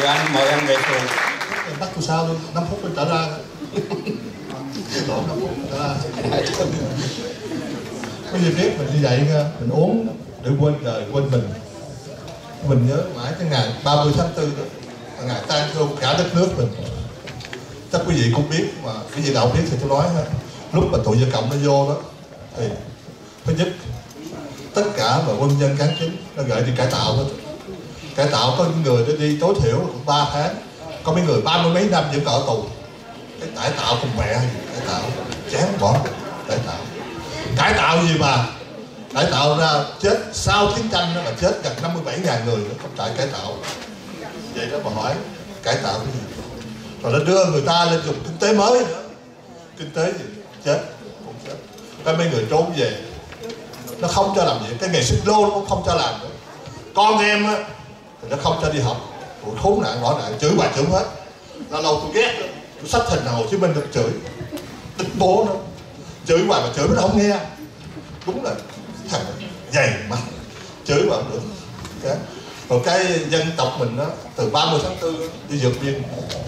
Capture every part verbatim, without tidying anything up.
Giờ anh mời anh về phường. Bắt tôi sao đi, năm phút tôi trở ra. Đổ năm phút trở ra. Có gì biết mình như vậy nha, mình uống để quên đời, quên mình. Mình nhớ mãi cái ngày ba mươi tháng tư đó, ngày tan thương cả đất nước mình. Chắc quý vị cũng biết, mà cái gì nào biết thì tôi nói ha. Lúc mà tụi Dân Cộng nó vô đó, thì thứ nhất, tất cả mà quân nhân cán chính nó gửi đi cải tạo hết. Cải tạo có những người nó đi tối thiểu cũng ba tháng, có mấy người ba mươi mấy năm vẫn còn ở tù. Cái cải tạo cùng mẹ gì, cải tạo chán bỏ, cải tạo. Cải tạo gì mà cải tạo ra chết sau chiến tranh đó mà chết gần năm mươi bảy nghìn người nữa, không tại cải tạo. Vậy đó mà hỏi cải tạo cái gì? Rồi nó đưa người ta lên dùng kinh tế mới nữa. Kinh tế gì? Chết, cũng chết. Cái mấy người trốn về, nó không cho làm gì, cái nghề xích lô nó cũng không cho làm nữa. Con em á thì nó không cho đi học, tụi khốn nạn bỏ nạn, chửi bà chửi hết. Lâu lâu tôi ghét đó, tôi xách hình Hồ Chí Minh được chửi, đứt bố nó, chửi bà mà chửi nó không nghe. Đúng là thằng dày mặt, chửi bà không được. Okay. Rồi cái dân tộc mình đó, từ ba mươi tháng tư đi vượt biên,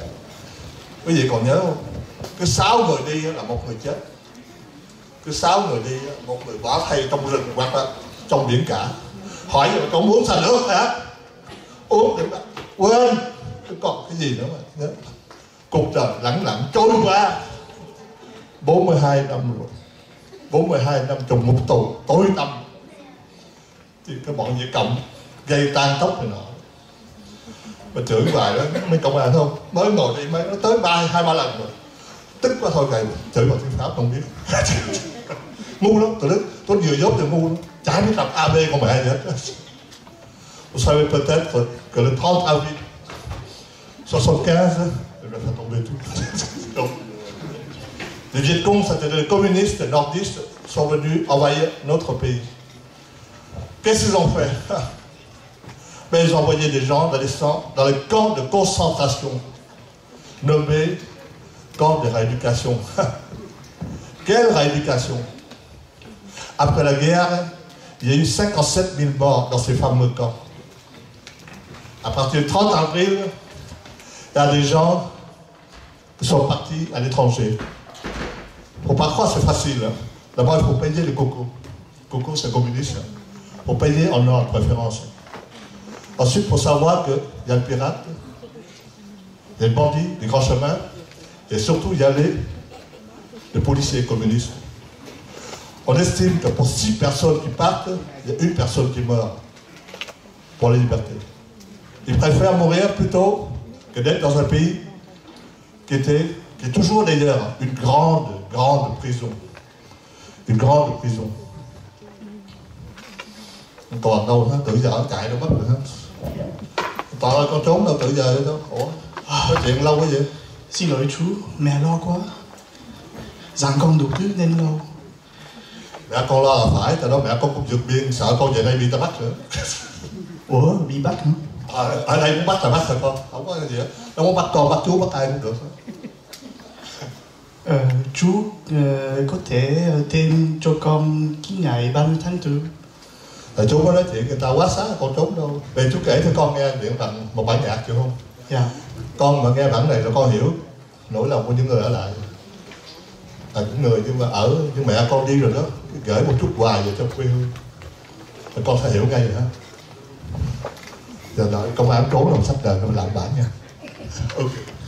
quý vị còn nhớ không? Cứ sáu người đi là một người chết. Cứ sáu người đi, một người bỏ thay trong rừng hoặc là trong biển cả. Hỏi rồi con muốn xả nước hả? Uống để mà quên, chứ còn cái gì nữa mà nhớ. Cuộc đời lẳng lặng trôi qua bốn mươi hai năm rồi, bốn mươi hai năm trùng ngục tù tối tăm. Thì cái bọn Việt Cộng gây tan tốc này nọ. Mà chửi hoài đó, mấy công an không? Mới ngồi đi, mới nó tới ba, hai ba lần rồi. Tức quá thôi kìa, chửi bằng tiếng Pháp không biết. Ngu lắm, tôi đức, tôi vừa dốt thì ngu lắm. Chả biết đọc a bê con mẹ gì hết. Vous savez peut-être que le trente avril soixante-quinze, je vais faire tomber tout. Les Viet Cong, c'était les communistes nordistes, sont venus envahir notre pays. Qu'est-ce qu'ils ont fait? Mais ils ont envoyé des gens dans les, dans les camps de concentration, nommés camps de rééducation. Quelle rééducation? Après la guerre, il y a eu cinquante-sept mille morts dans ces fameux camps. À partir du trente avril, il y a des gens qui sont partis à l'étranger. Il ne faut pas croire que c'est facile. Hein. D'abord, il faut payer les cocos. Coco, c'est communiste. Il faut payer en or de préférence. Ensuite, il faut savoir qu'il y a le pirate, il y a le bandit, les grands chemins, et surtout, il y a les, les policiers communistes. On estime que pour six personnes qui partent, il y a une personne qui meurt pour la liberté. Ils préfèrent mourir plutôt que d'être dans un pays qui, était, qui est toujours d'ailleurs une grande, grande prison. Une grande prison. Toàn đâu hết, tự giờ chạy đâu mất rồi hết. Toàn ơi, con trốn đâu tự giờ đâu, khổ. Nói chuyện lâu quá vậy. Xin lỗi chú, mẹ lo quá. Rằng con đủ thứ nên lâu. Mẹ con lo là phải, tại đó mẹ con cũng vượt biên, sợ con về đây bị ta bắt nữa. Ủa, bị bắt hả? À, ở đây muốn bắt là bắt thôi con, không có gì hết. Nó muốn bắt con, bắt chú, bắt ai cũng được. Ờ, chú ờ, có thể tên cho con cái ngày ba mươi tháng tư. Tại chú có nói chuyện người ta quá xá con trốn đâu. Để chú kể cho con nghe chuyện bằng một bản nhạc chịu không? Dạ. Con mà nghe bản này rồi con hiểu nỗi lòng của những người ở lại. Là những người nhưng mà ở, nhưng mẹ con đi rồi đó, gửi một chút quà về cho quê hương. Rồi con sẽ hiểu ngay rồi hả? Giờ đợi công an trốn làm sắp đời nó làm bản nha. Ok.